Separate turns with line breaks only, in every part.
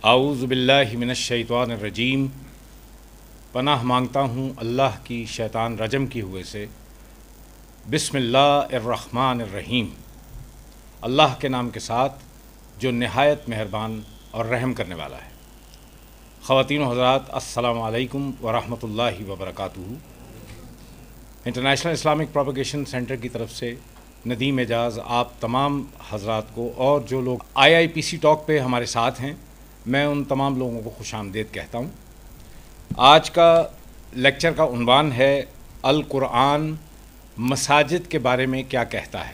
اعوذ باللہ من الشیطان الرجیم۔ پناہ مانگتا ہوں اللہ کی شیطان رجم کی ہوئے سے۔ بسم اللہ الرحمن الرحیم۔ اللہ کے نام کے ساتھ جو نہایت مہربان اور رحم کرنے والا ہے۔ خواتین و حضرات، السلام علیکم ورحمۃ اللہ وبرکاتہ۔ انٹرنیشنل اسلامک پروپیگیشن سینٹر کی طرف سے ندیم اعجاز آپ تمام حضرات کو، اور جو لوگ IIPC ٹاک پہ ہمارے ساتھ ہیں، میں ان تمام لوگوں کو خوش آمدید کہتا ہوں۔ آج کا لیکچر کا عنوان ہے القرآن مساجد کے بارے میں کیا کہتا ہے،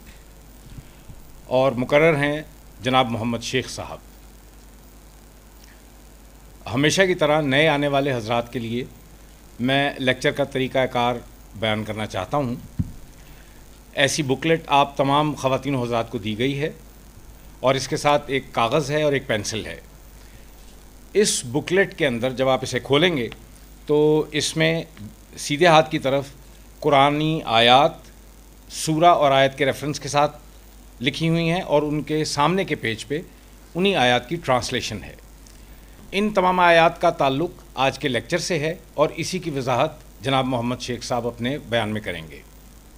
اور مقرر ہیں جناب محمد شیخ صاحب۔ ہمیشہ کی طرح نئے آنے والے حضرات کے لیے میں لیکچر کا طریقہ کار بیان کرنا چاہتا ہوں۔ ایسی بکلیٹ آپ تمام خواتین و حضرات کو دی گئی ہے، اور اس کے ساتھ ایک کاغذ ہے اور ایک پینسل ہے۔ اس بکلیٹ کے اندر جب آپ اسے کھولیں گے تو اس میں سیدھے ہاتھ کی طرف قرآنی آیات، سورہ اور آیت کے ریفرنس کے ساتھ لکھی ہوئی ہیں، اور ان کے سامنے کے پیج پہ انہی آیات کی ٹرانسلیشن ہے۔ ان تمام آیات کا تعلق آج کے لیکچر سے ہے، اور اسی کی وضاحت جناب محمد شیخ صاحب اپنے بیان میں کریں گے۔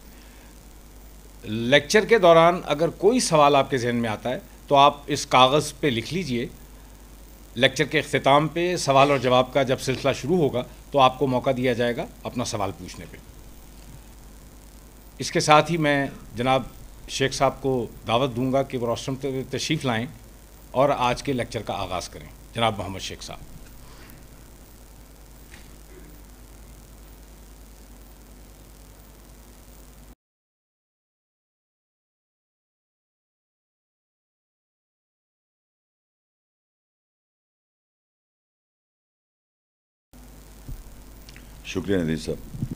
لیکچر کے دوران اگر کوئی سوال آپ کے ذہن میں آتا ہے تو آپ اس کاغذ پہ لکھ لیجئے۔ لیکچر کے اختتام پہ سوال اور جواب کا جب سلسلہ شروع ہوگا تو آپ کو موقع دیا جائے گا اپنا سوال پوچھنے پہ۔ اس کے ساتھ ہی میں جناب شیخ صاحب کو دعوت دوں گا کہ وہ روسٹرم پہ تشریف لائیں اور آج کے لیکچر کا آغاز کریں۔ جناب محمد شیخ صاحب۔
شکریہ ندیم صاحب۔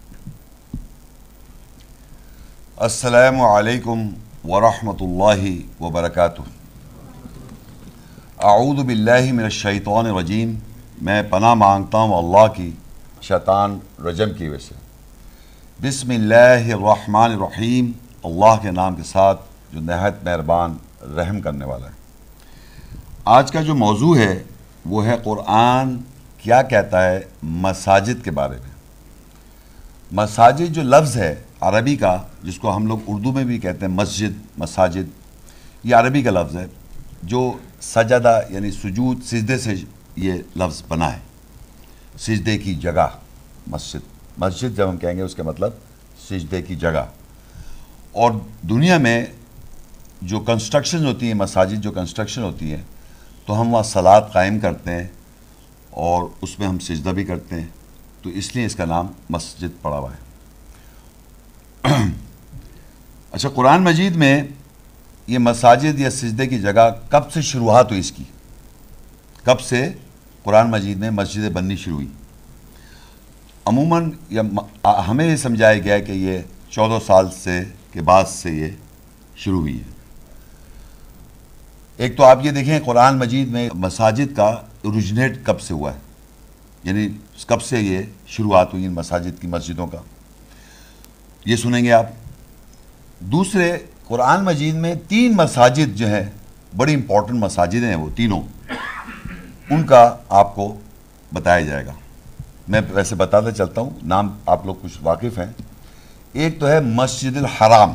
السلام علیکم ورحمۃ اللہ وبرکاتہ۔ اعوذ باللہ من الشیطان الرجیم۔ میں پناہ مانگتا ہوں اللہ کی شیطان رجم کی وجہ سے۔ بسم اللہ الرحمن الرحیم۔ اللہ کے نام کے ساتھ جو نہایت مہربان رحم کرنے والا ہے۔ آج کا جو موضوع ہے وہ ہے قرآن کیا کہتا ہے مساجد کے بارے میں۔ مساجد جو لفظ ہے عربی کا، جس کو ہم لوگ اردو میں بھی کہتے ہیں مسجد، مساجد، یہ عربی کا لفظ ہے جو سجدہ یعنی سجود، سجدے سے یہ لفظ بنا ہے۔ سجدے کی جگہ مسجد، مسجد جب ہم کہیں گے اس کا مطلب سجدے کی جگہ۔ اور دنیا میں جو کنسٹرکشن ہوتی ہیں، مساجد جو کنسٹرکشن ہوتی ہیں، تو ہم وہاں صلاۃ قائم کرتے ہیں اور اس میں ہم سجدہ بھی کرتے ہیں، تو اس لیے اس کا نام مسجد پڑا ہوا ہے۔ اچھا، قرآن مجید میں یہ مساجد یا سجدے کی جگہ کب سے شروعات ہوئی اس کی؟ کب سے قرآن مجید میں مسجدیں بننی شروع ہوئی؟ عموماً ہمیں یہ سمجھایا گیا ہے کہ یہ 14 سال سے کے بعد سے یہ شروع ہوئی ہے۔ ایک تو آپ یہ دیکھیں قرآن مجید میں مساجد کا اوریجنیٹ کب سے ہوا ہے، یعنی کب سے یہ شروعات ہوئی ان مساجد کی، مسجدوں کا، یہ سنیں گے آپ۔ دوسرے، قرآن مجید میں 3 مساجد جو ہیں، بڑی امپورٹنٹ مساجد ہیں وہ تینوں، ان کا آپ کو بتایا جائے گا۔ میں ویسے بتاتا چلتا ہوں، نام آپ لوگ کچھ واقف ہیں۔ ایک تو ہے مسجد الحرام،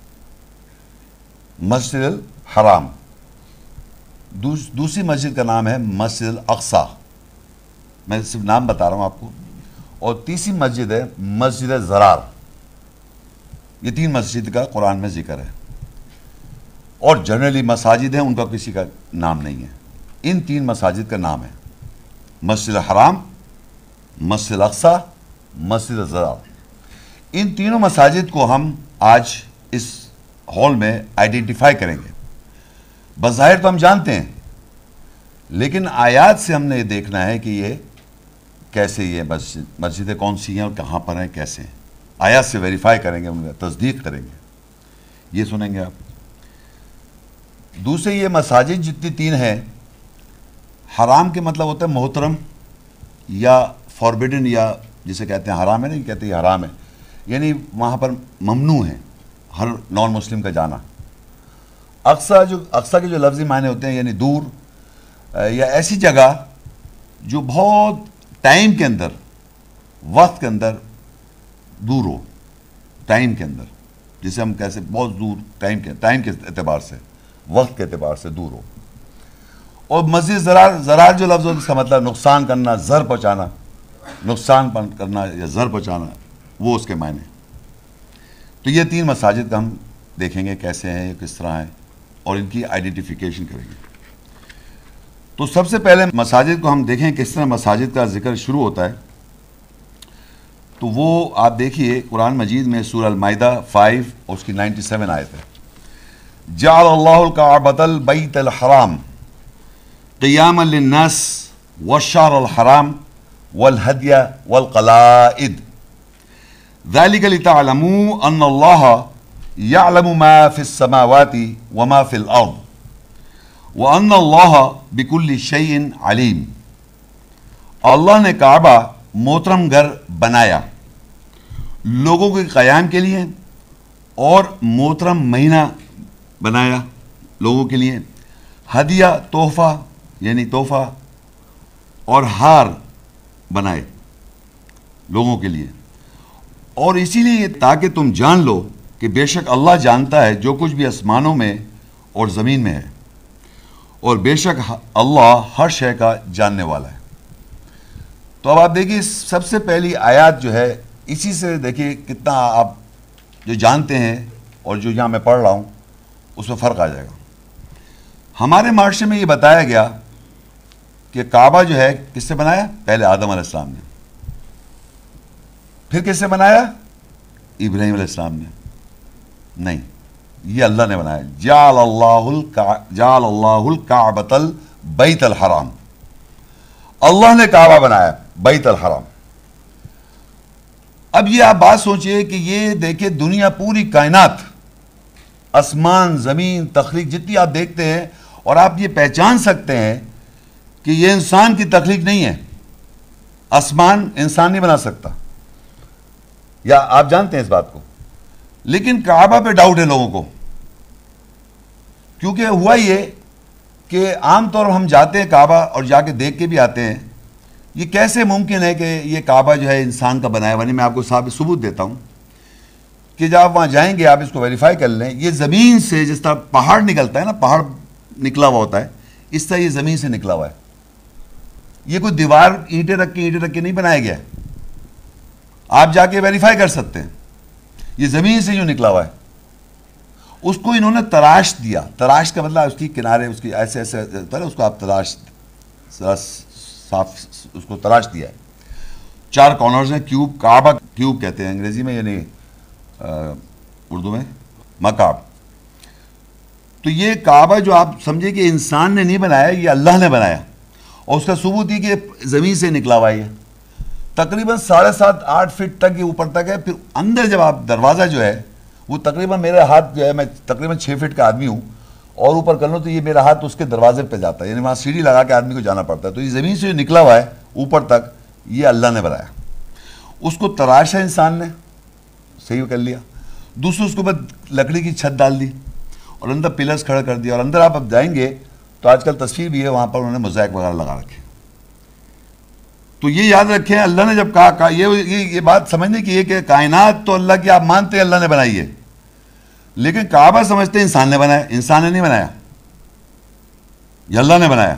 مسجد الحرام۔ دوسری مسجد کا نام ہے مسجد الاقصی، میں صرف نام بتا رہا ہوں آپ کو۔ اور تیسری مسجد ہے مسجد زرار۔ یہ 3 مسجد کا قرآن میں ذکر ہے، اور جنرلی مساجد ہیں ان کا کسی کا نام نہیں ہے۔ ان 3 مساجد کا نام ہے مسجد الحرام، مسجد الاقصی، مسجد زرار۔ ان تینوں مساجد کو ہم آج اس ہال میں آئیڈینٹیفائی کریں گے۔ بظاہر تو ہم جانتے ہیں، لیکن آیات سے ہم نے یہ دیکھنا ہے کہ یہ کیسے، یہ مسجدیں کون سی ہیں اور کہاں پر ہیں، کیسے ہیں۔ آیات سے ویریفائی کریں گے، ان کا تصدیق کریں گے، یہ سنیں گے آپ۔ دوسرے، یہ مساجد جتنی 3 ہیں، حرام کے مطلب ہوتا ہے محترم یا فاربیڈن، یا جسے کہتے ہیں حرام ہے، نہیں کہتے یہ حرام ہے، یعنی وہاں پر ممنوع ہے ہر نان مسلم کا جانا۔ اقصی کے جو لفظی معنی ہوتے ہیں یعنی دور، یا ایسی جگہ جو بہت ٹائم کے اندر، وقت کے اندر دور ہو، ٹائم کے اندر، جسے ہم کیسے بہت دور ٹائم کے اعتبار سے، وقت کے اعتبار سے دور ہو. اور مزید ضرار جو لفظ ہو اس کا مطلب نقصان کرنا، ضرر پہنچانا، نقصان کرنا یا ضرر پہنچانا، وہ اس کے معنی. تو یہ 3 مساجد کا ہم دیکھیں گے کیسے ہیں، کس طرح ہیں، اور ان کی آئیڈینٹیفیکیشن کریں گے. تو سب سے پہلے مساجد کو ہم دیکھیں کس طرح مساجد کا ذکر شروع ہوتا ہے. تو وہ آپ دیکھیے قرآن مجید میں سورہ المائدہ 5 اور اس کی 97 آیت ہے. جعل اللہ الکعبۃ البیت الحرام قیاما للناس والشہر الحرام والہدی والقلائد ذلك لتعلموا ان اللہ یعلم ما فی السماوات وما فی الارض وان اللہ بکل شیء علیم. اللہ نے کعبہ محترم گھر بنایا لوگوں کے قیام کے لیے، اور محترم مہینہ بنایا لوگوں کے لیے، ہدیہ تحفہ یعنی تحفہ، اور ہار بنائے لوگوں کے لیے. اور اسی لیے تاکہ تم جان لو کہ بے شک اللہ جانتا ہے جو کچھ بھی آسمانوں میں اور زمین میں ہے، اور بے شک اللہ ہر شے کا جاننے والا ہے. تو اب آپ دیکھیے سب سے پہلی آیات جو ہے، اسی سے دیکھیے کتنا آپ جو جانتے ہیں اور جو یہاں میں پڑھ رہا ہوں اس میں فرق آ جائے گا. ہمارے معاشرے میں یہ بتایا گیا کہ کعبہ جو ہے کس سے بنایا؟ پہلے آدم علیہ السلام نے. پھر کس سے بنایا؟ ابراہیم علیہ السلام نے. نہیں، یہ اللہ نے بنایا. جعل اللہ الکعبۃ البیت الحرام. اللہ نے کعبہ بنایا بیت الحرام. اب یہ آپ بات سوچئے کہ یہ دیکھیں دنیا، پوری کائنات، آسمان، زمین، تخلیق جتنی آپ دیکھتے ہیں، اور آپ یہ پہچان سکتے ہیں کہ یہ انسان کی تخلیق نہیں ہے. آسمان انسان نہیں بنا سکتا، یا آپ جانتے ہیں اس بات کو. لیکن کعبہ پہ ڈاؤٹ ہے لوگوں کو، کیونکہ ہوا یہ کہ عام طور پر ہم جاتے ہیں کعبہ اور جا کے دیکھ کے بھی آتے ہیں. یہ کیسے ممکن ہے کہ یہ کعبہ جو ہے انسان کا بنایا ہوا نہیں؟ میں آپ کو ثبوت دیتا ہوں کہ جب آپ وہاں جائیں گے آپ اس کو ویریفائی کر لیں. یہ زمین سے جس طرح پہاڑ نکلتا ہے نا، پہاڑ نکلا ہوا ہوتا ہے، اس طرح یہ زمین سے نکلا ہوا ہے. یہ کوئی دیوار اینٹیں رکھ کے نہیں بنایا گیا ہے. آپ جا کے ویریفائی کر سکتے ہیں، یہ زمین سے یوں نکلا ہوا ہے. اس کو انہوں نے تراش دیا. تراش کا مطلب اس کی کنارے، اس کی ایسے ایسے ہوتا ہے نا، اس کو آپ تراش، صاف اس کو تراش دیا ہے. 4 کارنرز ہیں. کیوب، کعبہ کیوب کہتے ہیں انگریزی میں، یعنی اردو میں مکعب. تو یہ کعبہ جو آپ سمجھے کہ انسان نے نہیں بنایا، یہ اللہ نے بنایا. اور اس کا ثبوت یہ کہ زمین سے نکلا ہوا ہے. تقریباً 7.5-8 فٹ تک یہ اوپر تک ہے. پھر اندر جب آپ دروازہ جو ہے وہ تقریباً میرا ہاتھ جو ہے، میں تقریباً 6 فٹ کا آدمی ہوں، اور اوپر کر لوں تو یہ میرا ہاتھ اس کے دروازے پہ جاتا ہے، یعنی وہاں سیڑھی لگا کے آدمی کو جانا پڑتا ہے. تو یہ زمین سے جو نکلا ہوا ہے اوپر تک، یہ اللہ نے بنایا. اس کو تراشا انسان نے، صحیح کر لیا. دوسرے اس کے اوپر لکڑی کی چھت ڈال دی اور اندر پلرز کھڑا کر دیا. اور اندر آپ اب جائیں گے تو آج کل تصویر بھی ہے، وہاں پر انہوں نے موزائک وغیرہ لگا رکھے. تو یہ یاد رکھیں، اللہ نے جب کہا یہ بات سمجھنے کی ہے کہ کائنات تو اللہ کی آپ مانتے ہیں اللہ نے بنائی ہے، لیکن کعبہ سمجھتے ہیں انسان نے بنایا. انسان نے نہیں بنایا، یہ اللہ نے بنایا.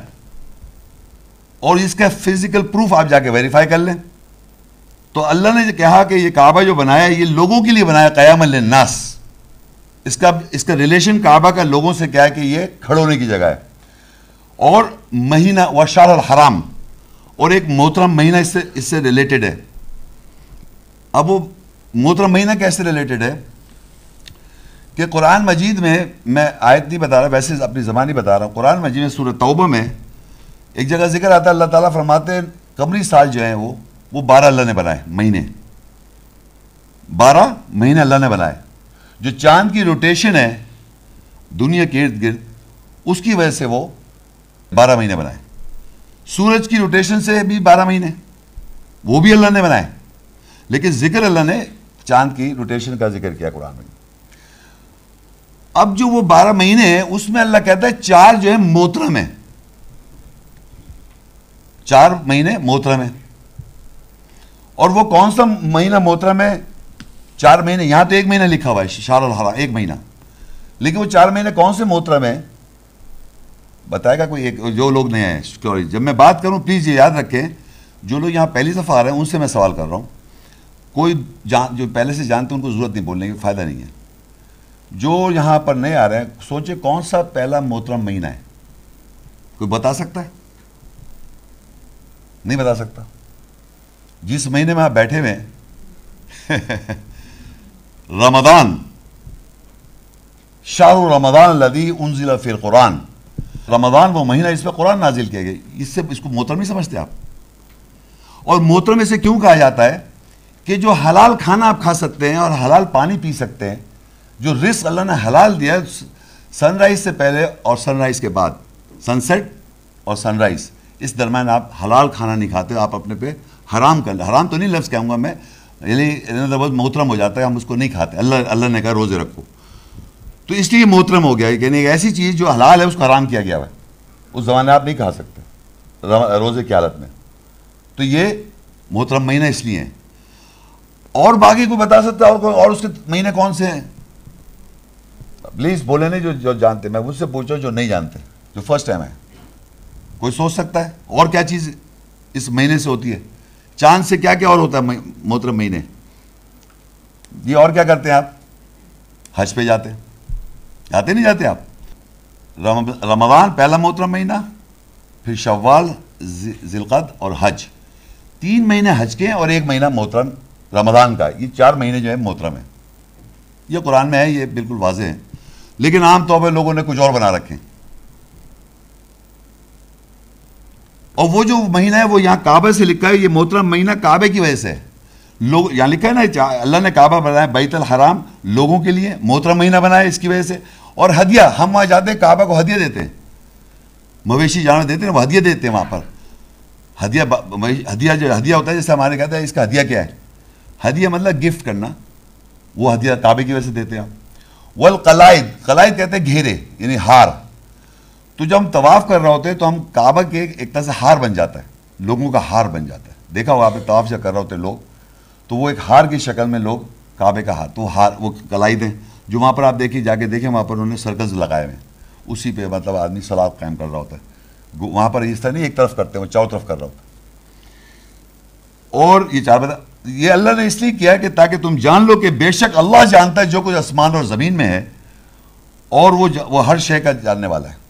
اور اس کا فزیکل پروف آپ جا کے ویریفائی کر لیں. تو اللہ نے کہا کہ یہ کعبہ جو بنایا یہ لوگوں کے لیے بنایا، قیاما للناس. اس کا ریلیشن کعبہ کا لوگوں سے کیا ہے کہ یہ کھڑے ہونے کی جگہ ہے. اور مہینہ والشہر الحرام، اور ایک محترم مہینہ اس سے ریلیٹڈ ہے. اب وہ محترم مہینہ کیسے ریلیٹڈ ہے کہ قرآن مجید میں آیت نہیں بتا رہا، ویسے اپنی زبانی بتا رہا ہوں. قرآن مجید میں سورہ توبہ میں ایک جگہ ذکر آتا ہے، اللہ تعالیٰ فرماتے ہیں قمری سال جو ہیں وہ 12 اللہ نے بنائے مہینے. 12 مہینے اللہ نے بنائے. جو چاند کی روٹیشن ہے دنیا کے ارد گرد، اس کی وجہ سے وہ 12 مہینے بنائے. سورج کی روٹیشن سے بھی 12 مہینے، وہ بھی اللہ نے بنائے. لیکن ذکر اللہ نے چاند کی روٹیشن کا ذکر کیا قرآن میں. اب جو وہ 12 مہینے ہیں اس میں اللہ کہتا ہے 4 جو ہے محترم ہیں. 4 مہینے محترم ہیں. اور وہ کون سا مہینہ محترم ہے؟ 4 مہینے. یہاں تو 1 مہینہ لکھا ہوا ہے شہر الحرام 1 مہینہ, لیکن وہ 4 مہینے کون سے محترم ہیں بتائے گا کوئی ایک؟ جو لوگ نئے ہیں سیکورٹی, جب میں بات کروں پلیز یہ یاد رکھیں, جو لوگ یہاں پہلی دفعہ آ رہے ہیں ان سے میں سوال کر رہا ہوں. کوئی جو پہلے سے جانتے ہیں ان کو ضرورت نہیں بولنے کی, فائدہ نہیں ہے. جو یہاں پر نئے آ رہے ہیں سوچے کون سا پہلا محترم مہینہ ہے؟ کوئی بتا سکتا ہے؟ نہیں بتا سکتا. جس مہینے میں آپ بیٹھے ہوئے ہیں رمضان, شہر رمضان الذی انزل فی القرآن, رمضان وہ مہینہ اس پہ قرآن نازل کیا گیا. اس کو محترم نہیں سمجھتے آپ؟ اور محترم اسے کیوں کہا جاتا ہے کہ جو حلال کھانا آپ کھا سکتے ہیں اور حلال پانی پی سکتے ہیں, جو رزق اللہ نے حلال دیا سن رائز سے پہلے اور سن رائز کے بعد, سن سیٹ اور سن رائز, اس درمیان آپ حلال کھانا نہیں کھاتے, آپ اپنے پہ حرام کر, حرام تو نہیں لفظ کہوں گا میں, یعنی محترم ہو جاتا ہے, ہم اس کو نہیں کھاتے. اللہ نے کہا روزے رکھو, تو اس لیے محترم ہو گیا. یعنی ایک ایسی چیز جو حلال ہے اس کو حرام کیا گیا ہے, اس زمانے آپ نہیں کھا سکتے روزے کی حالت میں. تو یہ محترم مہینہ اس لیے ہے. اور باقی کوئی بتا سکتا ہے اور اس کے مہینے کون سے ہیں؟ پلیز بولے نہیں جو جانتے, میں مجھ سے پوچھو جو نہیں جانتے, جو فرسٹ ٹائم ہے. کوئی سوچ سکتا ہے اور کیا چیز اس مہینے سے ہوتی ہے؟ چاند سے کیا کیا اور ہوتا ہے محترم مہینے؟ یہ اور کیا کرتے ہیں آپ؟ حج پہ جاتے ہیں, جاتے نہیں جاتے آپ؟ رمضان پہلا محترم مہینہ, پھر شوال, ذی القعدہ اور حج. 3 مہینے حج کے ہیں اور 1 مہینہ محترم رمضان کا. یہ 4 مہینے جو ہے محترم ہیں. یہ قرآن میں ہے, یہ بالکل واضح ہے, لیکن عام طور پہ لوگوں نے کچھ اور بنا رکھے ہیں. اور وہ جو مہینہ ہے وہ یہاں کعبہ سے لکھا ہے, یہ محترم مہینہ کعبے کی وجہ سے ہے. لوگ یہاں لکھا ہے نا, اللہ نے کعبہ بنایا بیت الحرام لوگوں کے لیے, محترم مہینہ بنایا اس کی وجہ سے. اور ہدیہ, ہم وہاں جاتے ہیں کعبہ کو ہدیہ دیتے ہیں, مویشی جانور دیتے ہیں, وہ ہدیہ دیتے ہیں وہاں پر. ہدیہ جو ہدیہ ہوتا ہے, جیسے ہمارے کہتے ہیں اس کا ہدیہ کیا ہے, ہدیہ مطلب گفٹ کرنا, وہ ہدیہ کعبے کی وجہ سے دیتے ہیں ہم. والقلائد, قلائد کہتے ہیں گھیرے یعنی ہار. تو جب ہم طواف کر رہے ہوتے ہیں تو ہم کعبہ کے ایک طرح سے ہار بن جاتا ہے, لوگوں کا ہار بن جاتا ہے. دیکھا ہوگا آپ طواف سے کر رہے ہوتے لوگ, تو وہ ایک ہار کی شکل میں لوگ کعبے کا ہار, تو ہار وہ قلائد ہیں جو وہاں پر آپ دیکھیے, جا کے دیکھیں وہاں پر انہوں نے سرکلز لگائے ہوئے ہیں, اسی پہ مطلب آدمی صلاۃ قائم کر رہا ہوتا ہے. وہاں پر اس طرح نہیں ایک طرف کرتے ہیں, وہ چاروں طرف کر رہا ہوتا ہے. اور یہ 4 بتا, یہ اللہ نے اس لیے کیا کہ تاکہ تم جان لو کہ بے شک اللہ جانتا ہے جو کچھ آسمان اور زمین میں ہے, اور وہ ہر شے کا جاننے والا ہے.